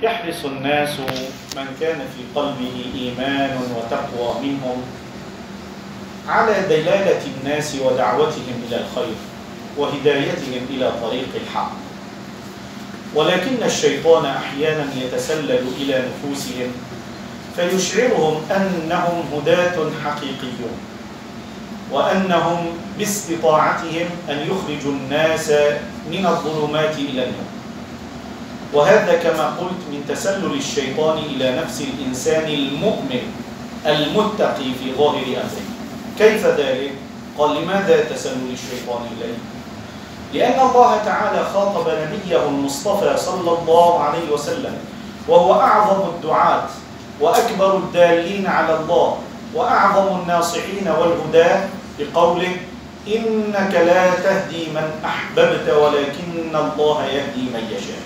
يحرص الناس من كان في قلبه إيمان وتقوى منهم على دلالة الناس ودعوتهم إلى الخير وهدايتهم إلى طريق الحق، ولكن الشيطان أحيانا يتسلل إلى نفوسهم فيشعرهم أنهم هداة حقيقيون، وأنهم باستطاعتهم أن يخرجوا الناس من الظلمات إلى النور. وهذا كما قلت من تسلل الشيطان إلى نفس الإنسان المؤمن المتقي في ظاهر أمره. كيف ذلك؟ قال: لماذا تسلل الشيطان إليه؟ لأن الله تعالى خاطب نبيه المصطفى صلى الله عليه وسلم، وهو أعظم الدعاة وأكبر الدالين على الله وأعظم الناصحين والهداة، بقوله: إنك لا تهدي من أحببت ولكن الله يهدي من يشاء.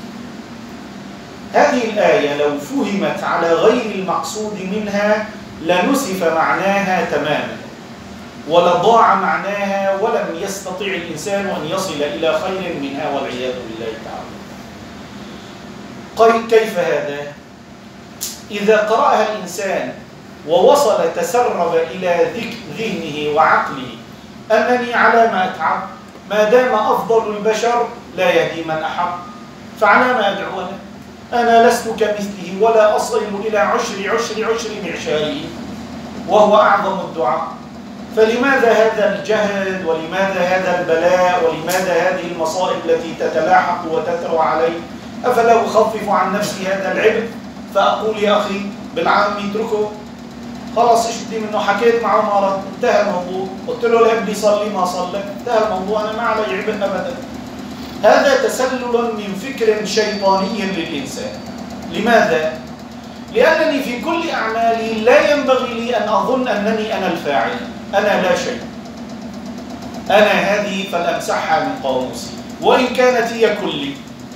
هذه الآية لو فهمت على غير المقصود منها لنسف معناها تماما، ولضاع معناها، ولم يستطع الإنسان أن يصل إلى خير منها والعياذ بالله تعالى. كيف هذا؟ إذا قرأها الإنسان ووصل تسرب إلى ذهنه وعقله أنني على ما أتعب، ما دام أفضل البشر لا يهدي من أحب، فعلى ما أدعو أنا لست كمثله ولا أصل إلى عشر معشاره، وهو أعظم الدعاء. فلماذا هذا الجهد، ولماذا هذا البلاء، ولماذا هذه المصائب التي تتلاحق وتترو علي؟ أفلا أخفف عن نفسي هذا العبء فأقول: يا أخي بالعام اتركه، خلاص اشتي منه، حكيت معه مرة انتهى الموضوع، قلت له لا بدي صلي ما صلى، انتهى الموضوع، أنا ما علي عبء أبدا. هذا تسلل من فكر شيطاني للإنسان. لماذا؟ لأنني في كل أعمالي لا ينبغي لي أن أظن أنني أنا الفاعل، أنا لا شيء، أنا هذه فلأمسحها من قاموسي، وإن كانت هي كلي،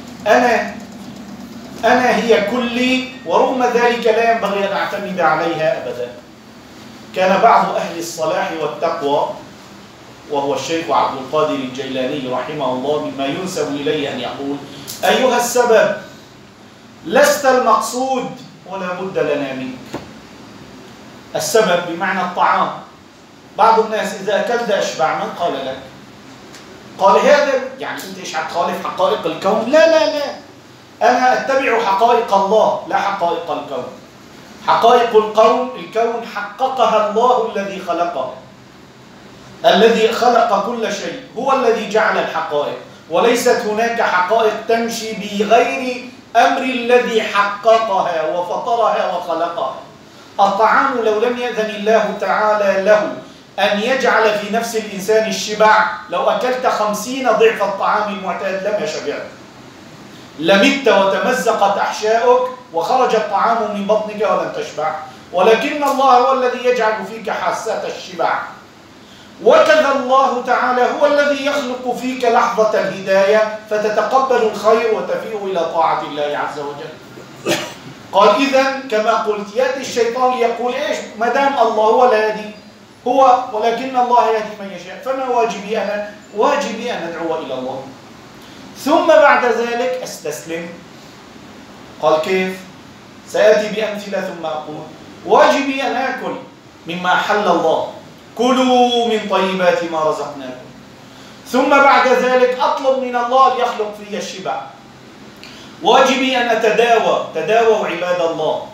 أنا هي كلي، ورغم ذلك لا ينبغي أن أعتمد عليها أبدا. كان بعض أهل الصلاح والتقوى، وهو الشيخ عبد القادر الجيلاني رحمه الله، مما ينسب إليه أن يقول: أيها السبب، لست المقصود ولا بد لنا منك. السبب بمعنى الطعام. بعض الناس إذا أكلت أشبع، من قال لك؟ قال هذا يعني أنت إيش هتخالف حقائق الكون؟ لا لا لا، أنا أتبع حقائق الله لا حقائق الكون. حقائق الكون حققها الله الذي خلقه، الذي خلق كل شيء، هو الذي جعل الحقائق، وليست هناك حقائق تمشي بغير أمر الذي حققها وفطرها وخلقها. الطعام لو لم يأذن الله تعالى له أن يجعل في نفس الإنسان الشبع، لو أكلت 50 ضعف الطعام المعتاد لما شبعت، لمت وتمزقت أحشاؤك وخرج الطعام من بطنك ولن تشبع. ولكن الله هو الذي يجعل فيك حاسة الشبع، وكذا الله تعالى هو الذي يخلق فيك لحظة الهداية فتتقبل الخير وتفيء إلى طاعة الله عز وجل. قال: إذن كما قلت يأتي الشيطان ليقول إيش؟ ما دام الله هو لا يهدي، هو ولكن الله يهدي من يشاء، فما واجبي أنا؟ واجبي أن أدعو إلى الله، ثم بعد ذلك أستسلم. قال: كيف؟ سأتي بأمثلة ثم أقول: واجبي أن آكل مما حل الله، كلوا من طيبات ما رزقناكم، ثم بعد ذلك أطلب من الله أن يخلق في الشبع. واجبي أن تداووا عباد الله.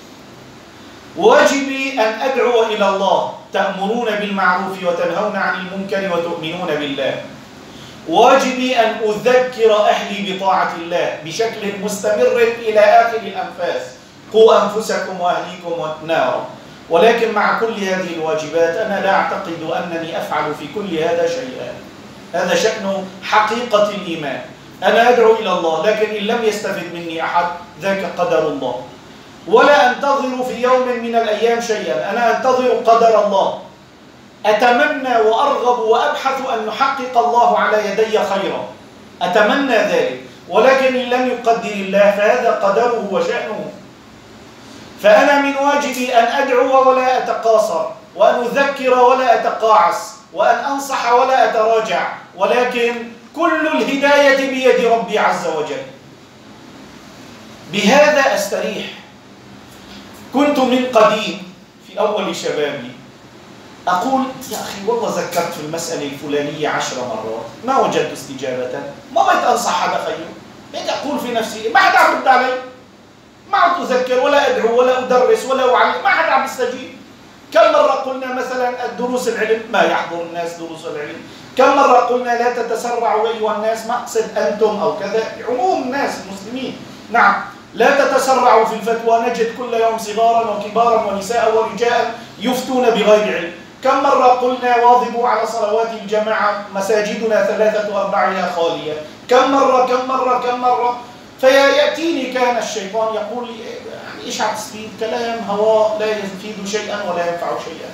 واجبي أن أدعو إلى الله، تأمرون بالمعروف وتنهون عن المنكر وتؤمنون بالله. واجبي أن أذكر أهلي بطاعة الله بشكل مستمر إلى آخر الأنفاس، قوا أنفسكم وأهليكم نارا. ولكن مع كل هذه الواجبات أنا لا أعتقد أنني أفعل في كل هذا شيئا. هذا شأن حقيقة الإيمان. أنا أدعو إلى الله، لكن إن لم يستفد مني أحد ذاك قدر الله، ولا أنتظر في يوم من الأيام شيئا، أنا أنتظر قدر الله. أتمنى وأرغب وأبحث أن يحقق الله على يدي خيرا، أتمنى ذلك، ولكن إن لم يقدر الله فهذا قدره وشأنه. فأنا من واجبي أن أدعو ولا أتقاصر، وأن أذكر ولا أتقاعس، وأن أنصح ولا أتراجع، ولكن كل الهداية بيد ربي عز وجل. بهذا أستريح. كنت من قديم في أول شبابي أقول يا أخي والله ذكرت في المسألة الفلانية 10 مرات ما وجدت استجابة، ما بقيت أنصح حدا خيو، هيك أقول في نفسي ما حدا عم يرد علي، ما عم أذكر ولا أدعو ولا أدرس ولا أعلم، ما حدا عم يستجيب. كم مرة قلنا مثلا الدروس العلم ما يحضر الناس دروس العلم، كم مرة قلنا لا تتسرعوا أيها الناس، ما أقصد أنتم أو كذا، عموم الناس المسلمين، نعم لا تتسرعوا في الفتوى، نجد كل يوم صغارا وكبارا ونساء ورجالا يفتون بغير علم. كم مرة قلنا واظبوا على صلوات الجماعة، مساجدنا 3/4 خالية. كم مرة فيأتيني كان الشيطان يقول لي يعني إيش عم تستفيد؟ كلام هواء لا يفيد شيئا ولا ينفع شيئا.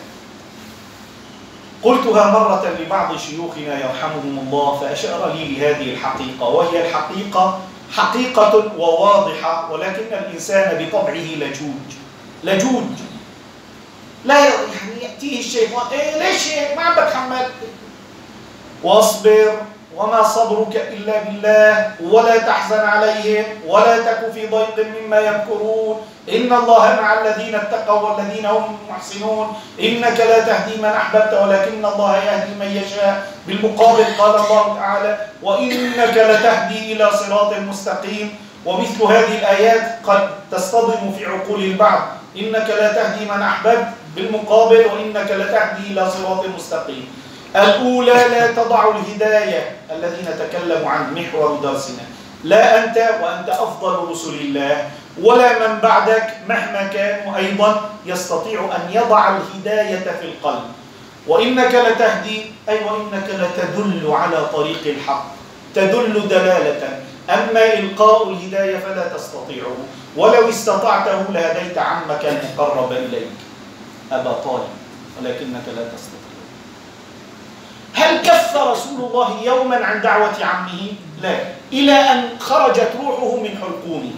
قلتها مرة لبعض شيوخنا يرحمهم الله فأشار لي لهذه الحقيقة، وهي الحقيقة حقيقة وواضحة، ولكن الإنسان بطبعه لجوج لا يعني يأتيه الشيطان ليش ما عم بتحمل؟ واصبر وما صبرك إلا بالله ولا تحزن عليهم ولا تك في ضيق مما يمكرون إن الله مع الذين اتقوا والذين هم محسنون إنك لا تهدي من أحببت ولكن الله يهدي من يشاء. بالمقابل قال الله تعالى وإنك لتهدي إلى صراط مستقيم. ومثل هذه الآيات قد تصطدم في عقول البعض، إنك لا تهدي من أحببت بالمقابل وإنك لتهدي إلى صراط مستقيم. الأولى لا تضع الهداية الذي نتكلم عن محور درسنا، لا أنت وأنت أفضل رسل الله ولا من بعدك مهما كانوا أيضا يستطيع أن يضع الهداية في القلب. وإنك لتهدي أي وإنك لتدل على طريق الحق، تدل دلالة، أما إلقاء الهداية فلا تستطيعه، ولو استطعته لهديت عمك المقرب إليك أبا طالب ولكنك لا تستطيع. هل كف رسول الله يوما عن دعوة عمه؟ لا، إلى أن خرجت روحه من حلقومه.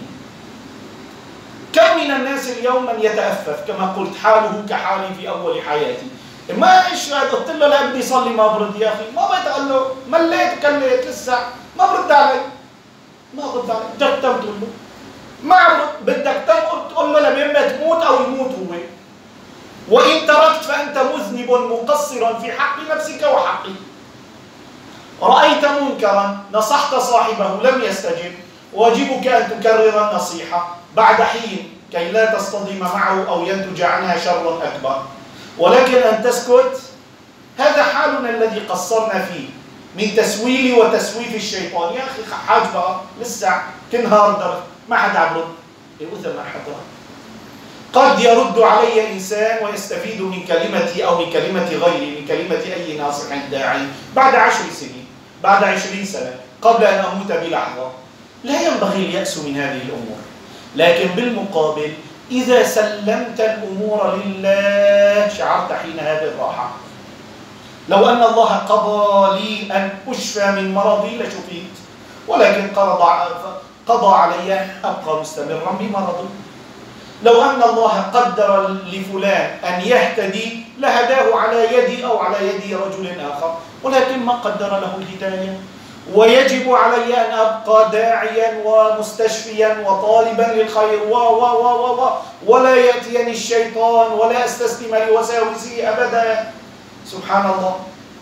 كم من الناس اليوم من يتأفف كما قلت حاله كحالي في أول حياتي، ما إيش قلت له لا بدي صلي ما برد يا أخي، ما بتقول له مليت كليت لسه ما برد علي، ما برد علي، بدك تقول له ما بدك تقول له لمين ما تموت أو يموت هو، وإن تركت فأنت مذنب مقصرا في حق نفسك وحقي. رأيت منكرا نصحت صاحبه لم يستجب، واجبك أن تكرر النصيحة بعد حين كي لا تصطدم معه أو ينتج عنها شر أكبر، ولكن أن تسكت هذا حالنا الذي قصرنا فيه من تسويل وتسويف الشيطان. يا أخي حاج بقى لسه كنهار درس ما حدا عم يرد، إذا ما حدا قد يرد علي إنسان ويستفيد من كلمتي أو من كلمة غيري، من كلمة أي ناصح داعي بعد 10 سنين بعد 20 سنة قبل أن أموت بلحظة. لا ينبغي اليأس من هذه الأمور، لكن بالمقابل إذا سلمت الأمور لله شعرت حينها بالراحة. لو أن الله قضى لي أن أشفى من مرضي لشفيت، ولكن قضى علي أن أبقى مستمرا بمرضي. لو أن الله قدر لفلان أن يهتدي لهداه على يدي أو على يد رجل آخر، ولكن ما قدر له الهداية. ويجب علي أن أبقى داعيا ومستشفيا وطالبا للخير ولا يأتيني الشيطان ولا أستسلم لوساوسه أبدا. سبحان الله.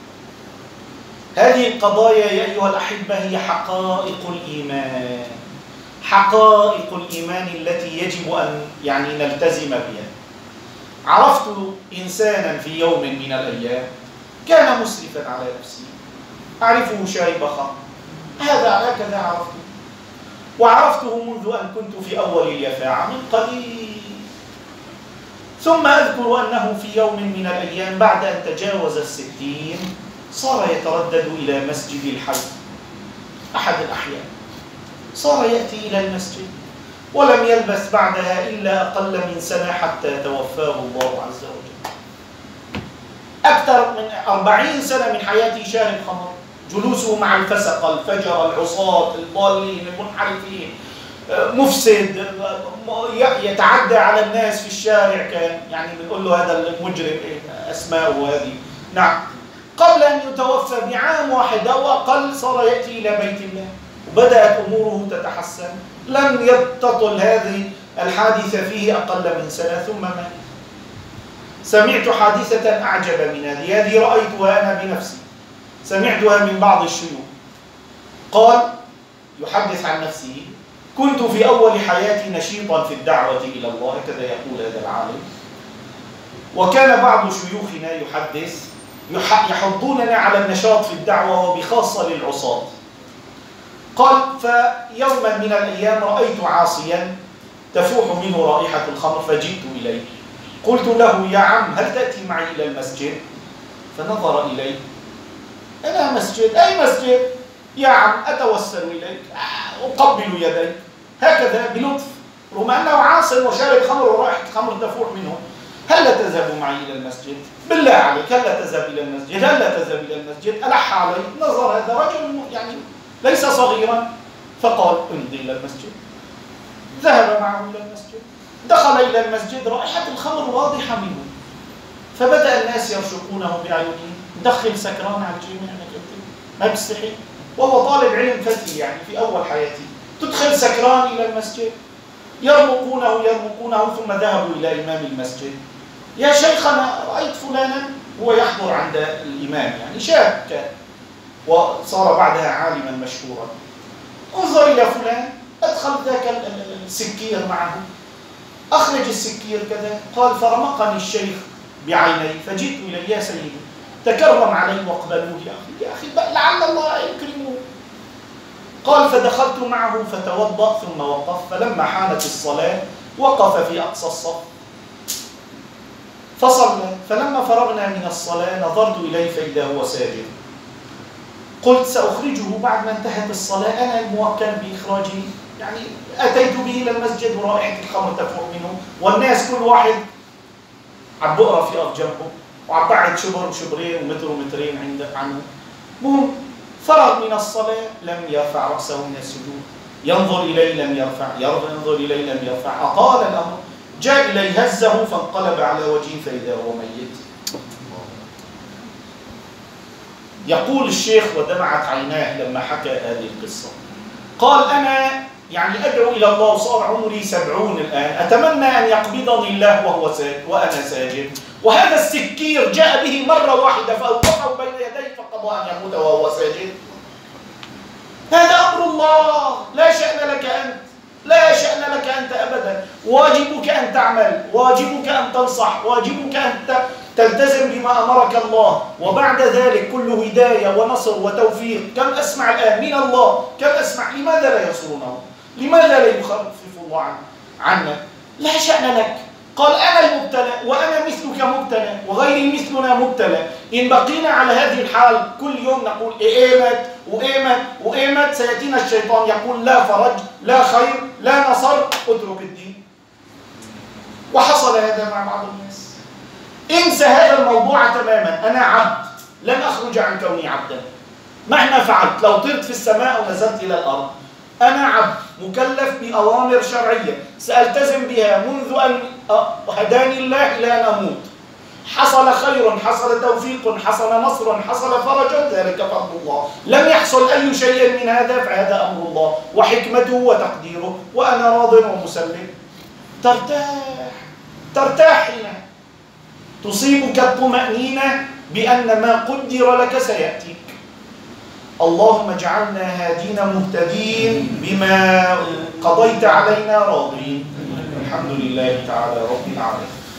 هذه القضايا يا أيها الأحبة هي حقائق الإيمان، حقائق الإيمان التي يجب أن نلتزم بها. عرفت إنسانا في يوم من الأيام كان مسرفا على نفسه، أعرفه شارب خمر، هكذا عرفته، وعرفته منذ أن كنت في أول اليفاعة من قليل. ثم أذكر أنه في يوم من الأيام بعد أن تجاوز 60 صار يتردد إلى مسجد الحي أحد الأحيان، صار يأتي إلى المسجد ولم يلبث بعدها إلا أقل من سنة حتى توفاه الله عز وجل. أكثر من 40 سنة من حياته شارب خمر، جلوسه مع الفسقة الفجر العصاة الضالين المنحرفين، مفسد، يتعدى على الناس في الشارع، كان بنقول له هذا المجرم أسماءه هذه. نعم، قبل أن يتوفى بعام واحد أو أقل صار يأتي إلى بيت الله، وبدأت أموره تتحسن لم تطل هذه الحادثة فيه أقل من سنة ثم مات. سمعت حادثة أعجب من هذه رأيتها أنا بنفسي، سمعتها من بعض الشيوخ. قال يحدث عن نفسه: كنت في أول حياتي نشيطا في الدعوة إلى الله، كذا يقول هذا العالم، وكان بعض شيوخنا يحدث يحضوننا على النشاط في الدعوة وبخاصة للعصاة. قال: فيوما من الأيام رأيت عاصيا تفوح منه رائحة الخمر فجئت إليه، قلت له: يا عم هل تأتي معي إلى المسجد؟ فنظر إلي: أنا مسجد؟ أي مسجد؟ يا عم أتوسل إليك، أقبل يديك، هكذا بلطف، رغم أنه عاص وشارب خمر ورائحة خمر تفوح منه. هل لا تذهب معي إلى المسجد؟ بالله عليك هل لا تذهب إلى المسجد؟ هل لا تذهب إلى المسجد؟ ألح علي، نظر هذا رجل يعني ليس صغيرا، فقال: امضي إلى المسجد. ذهب معه إلى المسجد، دخل إلى المسجد، رائحة الخمر واضحة منه، فبدأ الناس يرشقونه بأعينهم: دخل سكران على الجامع، ما بيستحي، وهو طالب علم فتي يعني في أول حياته، تدخل سكران إلى المسجد. يرمقونه ثم ذهبوا إلى إمام المسجد: يا شيخنا رأيت فلانا، هو يحضر عند الإمام يعني شاب كان، وصار بعدها عالما مشهورا، انظر إلى فلان، أدخل ذاك السكير معه، أخرج السكير كذا. قال: فرمقني الشيخ بعيني فجئت إليه: يا سيدي تكرم علي واقبلوه يا أخي لعل الله يكرمه. قال: فدخلت معه فتوضأ ثم وقف، فلما حانت الصلاة وقف في أقصى الصف فصلى، فلما فرغنا من الصلاة نظرت إليه فإذا هو ساجد. قلت: سأخرجه بعد ما انتهت الصلاة، أنا الموكل بإخراجه، يعني أتيت به إلى المسجد ورائحة الخمر تفوح منه، والناس كل واحد عم بقرا في أرض جنبه وعم بعد شبر وشبرين ومتر ومترين عنه. مهم فرغ من الصلاة لم يرفع رأسه من السجود، ينظر إليه لم يرفع، ينظر إليه لم يرفع، أطال الأمر، جاء إليه هزه فانقلب على وجهه فإذا هو ميت. يقول الشيخ ودمعت عيناه لما حكى هذه القصة. قال: أنا يعني أدعو إلى الله وصار عمري 70 الآن، أتمنى أن يقبضني الله وأنا ساجد، وهذا السكير جاء به مرة واحدة فأوقفه بين يديه فقضى أن يموت وهو ساجد. هذا أمر الله، لا شأن لك أنت، لا شأن لك أنت أبدا. واجبك أن تعمل، واجبك أن تنصح، واجبك أن تلتزم بما أمرك الله، وبعد ذلك كله هداية ونصر وتوفيق. كم أسمع الآن من الله، كم أسمع، لماذا لا ينصرونه؟ لماذا لا يخفف الله عنا؟ لا شأن لك. قال: أنا المبتلى وأنا مثلك مبتلى وغيري مثلنا مبتلى. إن بقينا على هذه الحال كل يوم نقول إيمت وإيمت وإيمت، سيأتينا الشيطان يقول: لا فرج، لا خير، لا نصر، اترك الدين. وحصل هذا مع بعض الناس. انسى هذا الموضوع تماما. أنا عبد، لن أخرج عن كوني عبدا مهما فعلت، لو طرت في السماء ونزلت إلى الأرض، أنا عبد مكلف بأوامر شرعية سألتزم بها منذ أن هداني الله إلى أن أموت. حصل خير، حصل توفيق، حصل نصر، حصل فرج، ذلك فضل الله. لم يحصل أي شيء من هذا فهذا أمر الله وحكمته وتقديره، وأنا راض ومسلم. ترتاح هنا، تصيبك الطمأنينة بأن ما قدر لك سيأتيك. اللهم اجعلنا هادين مهتدين بما قضيت علينا راضين. الحمد لله تعالى رب العالمين.